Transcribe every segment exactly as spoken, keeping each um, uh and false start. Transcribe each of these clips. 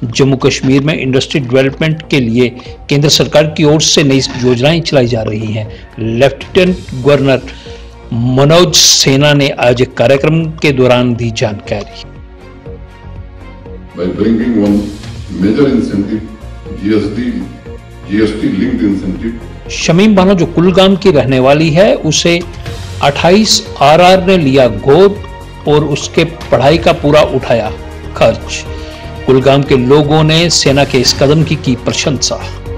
जम्मू कश्मीर में industry development के लिए केंद्र सरकार की ओर से नई योजनाएं चलाई जा रही हैं। लेफ्टिनेंट गवर्नर मनोज सिन्हा ने आज एक कार्यक्रम के दौरान दी जानकारी। By bringing one major incentive, G S T, G S T linked incentive. Shamim Bano जो कुलगाम की रहने वाली है, उसे अट्ठाईस आर आर ने लिया गोद और उसके पढ़ाई का पूरा उठाया खर्च। कुलगाम के लोगों ने सेना के इस कदम की की प्रशंसा।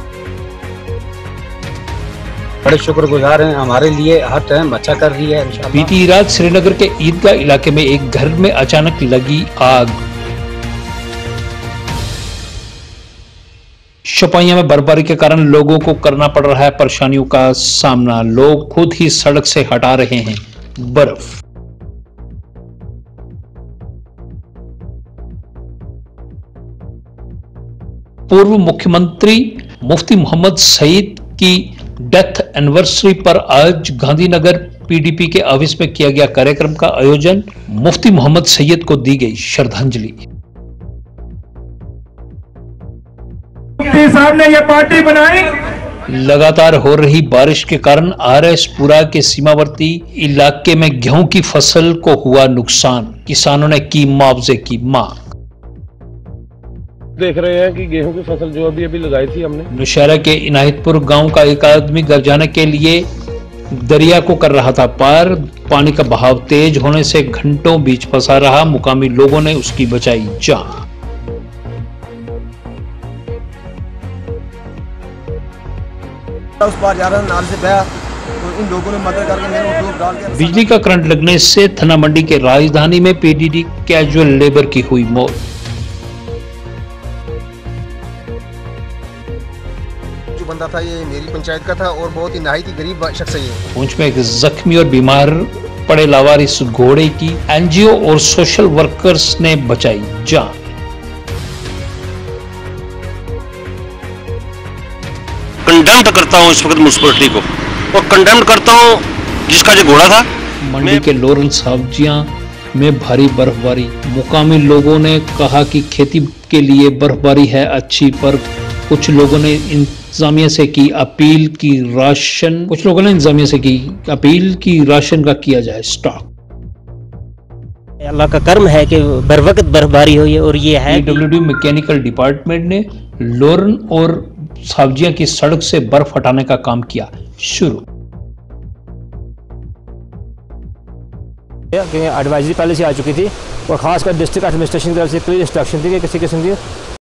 बड़े शुक्रगुजार हैं, हमारे लिए हर टाइम अच्छा कर रही है। बीती रात श्रीनगर के ईदगाह इलाके में एक घर में अचानक लगी आग। शोपियां में बर्फबारी के कारण लोगों को करना पड़ रहा है परेशानियों का सामना। लोग खुद ही सड़क से हटा रहे हैं बर्फ। पूर्व मुख्यमंत्री मुफ्ती मोहम्मद सईद की डेथ एनिवर्सरी पर आज गांधीनगर पीडीपी के ऑफिस में किया गया कार्यक्रम का आयोजन। मुफ्ती मोहम्मद सईद को दी गई श्रद्धांजलि। मुफ्ती साहब ने यह पार्टी बनाई। लगातार हो रही बारिश के कारण आर एस पुरा के सीमावर्ती इलाके में गेहूं की फसल को हुआ नुकसान। किसानों ने की मुआवजे की मांग। देख रहे हैं कि गेहूं की फसल जो अभी अभी लगाई थी हमने। नौशहरा के इनायतपुर गांव का एक आदमी घर जाने के लिए दरिया को कर रहा था पार। पानी का बहाव तेज होने से घंटों बीच फंसा रहा। मुकामी लोगों ने उसकी बचाई जान। उस पार जा रहा नाल से बहा, तो इन लोगों ने मदद करके मेरे को डाल के बिजली का करंट लगने से थना मंडी के राजधानी में पीडीडी कैजुअल लेबर की हुई मौत। जो बंदा था ये मेरी पंचायत का था और बहुत ही नहायत ही गरीब शख्स है ये। पुंछ में एक जख्मी और बीमार पड़े लावारिस घोड़े की एनजीओ और सोशल वर्कर्स ने बचाई जान। कंडेम करता हूं इस वक्त म्युनिसिपैलिटी को और कंडेम करता हूं जिसका जो घोड़ा था। मंडी के लॉरेंस सब्जियां में भारी बर्फबारी। मुकामी लोगों ने कहा कि खेती के लिए बर्फबारी है अच्छी, पर कुछ लोगों ने इंतजामिया से की अपील की राशन कुछ लोगों ने इंतजामिया से की अपील की राशन का किया जाए स्टॉक। अल्लाह का कर्म है कि बर वक्त बर्फबारी हुई है और ये है पीडब्ल्यूडी मैकेनिकल डिपार्टमेंट ने लोरन और सब्जियां की सड़क से बर्फ हटाने का काम किया शुरू। एडवाइजरी पहले से आ चुकी थी और खासकर डिस्ट्रिक्ट एडमिनिस्ट्रेशन की तरफ से क्लियर इंस्ट्रक्शन थी कि किसी किस्म की